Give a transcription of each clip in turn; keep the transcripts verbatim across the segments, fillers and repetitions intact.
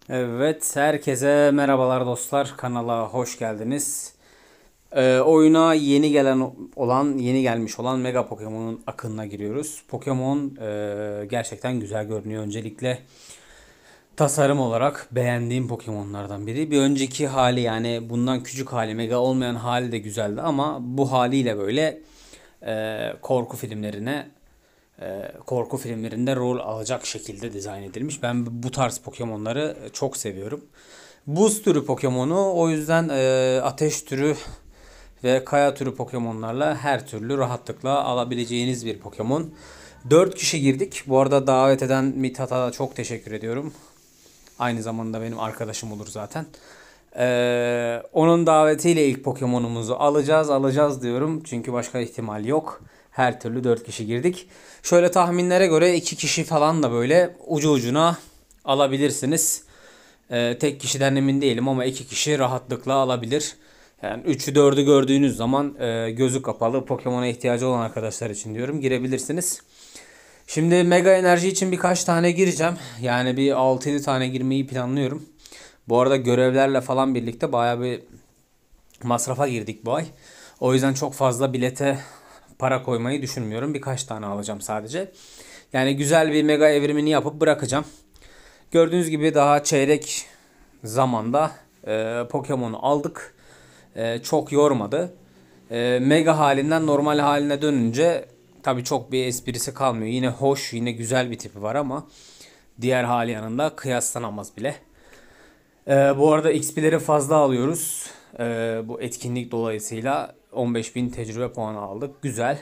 Evet, herkese merhabalar dostlar. Kanala hoş geldiniz. Ee, oyuna yeni gelen olan, yeni gelmiş olan Mega Pokemon'un akınına giriyoruz. Pokemon e, gerçekten güzel görünüyor. Öncelikle tasarım olarak beğendiğim Pokemon'lardan biri. Bir önceki hali, yani bundan küçük hali, Mega olmayan hali de güzeldi ama bu haliyle böyle e, korku filmlerine e, korku filmlerinde rol alacak şekilde dizayn edilmiş. Ben bu tarz Pokemon'ları çok seviyorum. Buz türü Pokemon'u, o yüzden e, ateş türü ve kaya türü Pokemon'larla her türlü rahatlıkla alabileceğiniz bir Pokemon. Dört kişi girdik. Bu arada davet eden Mithat'a çok teşekkür ediyorum. Aynı zamanda benim arkadaşım olur zaten. Ee, onun davetiyle ilk Pokemon'umuzu alacağız. Alacağız diyorum. Çünkü başka ihtimal yok. Her türlü dört kişi girdik. Şöyle tahminlere göre iki kişi falan da böyle ucu ucuna alabilirsiniz. Ee, tek kişiden emin değilim ama iki kişi rahatlıkla alabilir. Yani üçü dördü gördüğünüz zaman e, gözü kapalı Pokemon'a ihtiyacı olan arkadaşlar için diyorum, girebilirsiniz. Şimdi Mega Enerji için birkaç tane gireceğim. Yani bir altı yedi tane girmeyi planlıyorum. Bu arada görevlerle falan birlikte bayağı bir masrafa girdik bu ay. O yüzden çok fazla bilete para koymayı düşünmüyorum. Birkaç tane alacağım sadece. Yani güzel bir mega evrimini yapıp bırakacağım. Gördüğünüz gibi daha çeyrek zamanda e, Pokemon'u aldık. E, çok yormadı. E, mega halinden normal haline dönünce tabii çok bir esprisi kalmıyor. Yine hoş, yine güzel bir tipi var ama diğer hali yanında kıyaslanamaz bile. E, bu arada X P'leri fazla alıyoruz. E, bu etkinlik dolayısıyla on beş bin tecrübe puanı aldık. Güzel.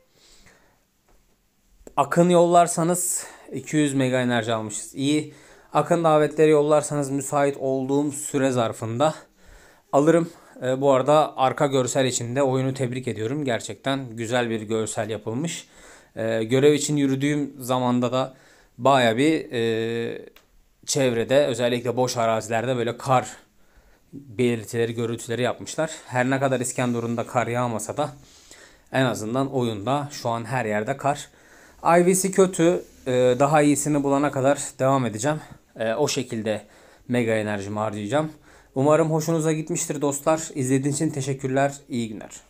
Akın yollarsanız iki yüz mega enerji almışız. İyi. Akın davetleri yollarsanız müsait olduğum süre zarfında alırım. E, bu arada arka görsel için de oyunu tebrik ediyorum. Gerçekten güzel bir görsel yapılmış. E, görev için yürüdüğüm zamanda da baya bir e, çevrede, özellikle boş arazilerde böyle kar belirtileri, görüntüleri yapmışlar. Her ne kadar İskenderun'da kar yağmasa da en azından oyunda şu an her yerde kar. I V'si kötü. E, daha iyisini bulana kadar devam edeceğim. E, o şekilde mega enerjimi harcayacağım. Umarım hoşunuza gitmiştir dostlar. İzlediğiniz için teşekkürler. İyi günler.